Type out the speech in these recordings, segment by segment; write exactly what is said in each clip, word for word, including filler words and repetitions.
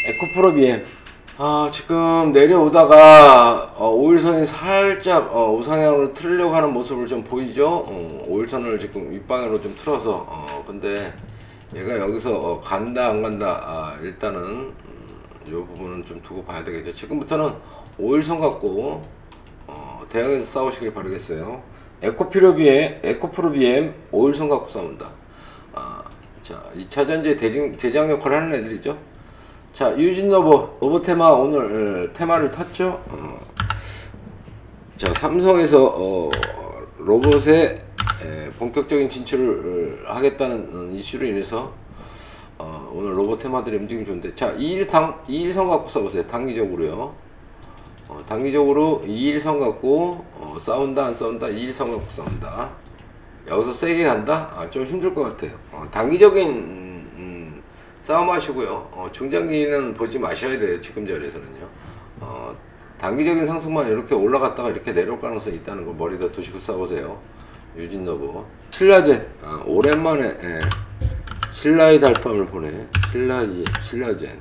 에코프로 비엠. 아, 지금 내려오다가 어, 오일선이 살짝 어, 우상향으로 틀려고 하는 모습을 좀 보이죠. 어, 오일선을 지금 윗방향으로 좀 틀어서 어, 근데 얘가 여기서 어, 간다 안 간다. 아, 일단은 음, 이 부분은 좀 두고 봐야 되겠죠. 지금부터는 오일선 갖고 어, 대항에서 싸우시길 바라겠어요. 에코프로 비엠, 에코프로 비엠 오일선 갖고 싸운다. 아, 자, 이 차 전지의 대장, 대장 역할을 하는 애들이죠. 자, 유진 로보, 로보 테마 오늘 테마를 탔죠. 어. 자, 삼성에서 어, 로봇의 에, 본격적인 진출을 하겠다는 이슈로 인해서 어, 오늘 로봇 테마들의 움직임이 좋은데, 자, 이일당 이일선 갖고 싸우세요. 단기적으로요. 어, 단기적으로 이일선 갖고 어, 싸운다 안 싸운다. 이일선 갖고 싸운다. 여기서 세게 간다? 아, 좀 힘들 것 같아요. 어, 단기적인 음, 음, 싸움 하시고요. 어, 중장기는 보지 마셔야 돼요. 지금 자리에서는요. 어, 단기적인 상승만 이렇게 올라갔다가 이렇게 내려올 가능성이 있다는 거 머리다 두시고 싸우세요. 유진너버. 신라젠. 아, 오랜만에 예. 신라의 달밤을 보내. 신라지, 신라젠.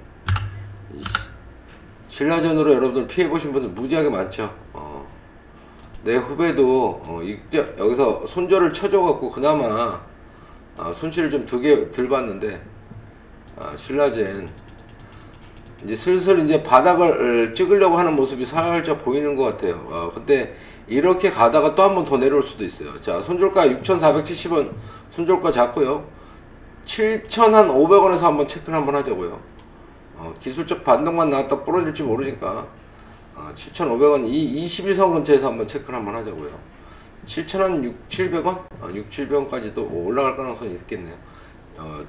신라전으로 여러분들 피해보신 분들 무지하게 많죠. 어, 내 후배도 어, 익자, 여기서 손절을 쳐줘갖고 그나마 아, 손실을 좀 두 개 덜 봤는데, 아, 신라젠 이제 슬슬 이제 바닥을 찍으려고 하는 모습이 살짝 보이는 것 같아요. 어, 근데 이렇게 가다가 또 한 번 더 내려올 수도 있어요. 자, 손절가 육천사백칠십 원 손절가 잡고요. 칠천오백 원에서 한번 체크를 한번 하자고요. 어, 기술적 반등만 나왔다 부러질지 모르니까 어, 칠천오백 원 이 이십일 선 근처에서 한번 체크를 한번 하자고요. 칠천 원 육천칠백 원? 어, 육천칠백 원까지도 올라갈 가능성이 있겠네요. 어,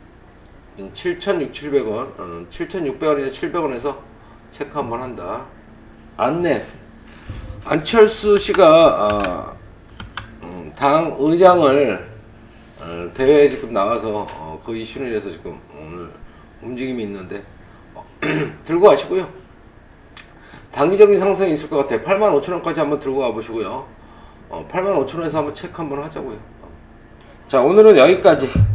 칠천육백 원, 어, 칠천육백 원이나 칠백 원에서 체크 한번 한다. 안내. 안철수 씨가 어, 음, 당 의장을 어, 대회에 지금 나와서 어, 그 이슈로 인해서 지금 오늘 움직임이 있는데 어, 들고 가시고요. 단기적인 상승이 있을 것 같아요. 팔만 오천 원까지 한번 들고 가보시고요. 어, 팔만 오천 원에서 한번 체크 한번 하자고요. 어. 자, 오늘은 여기까지.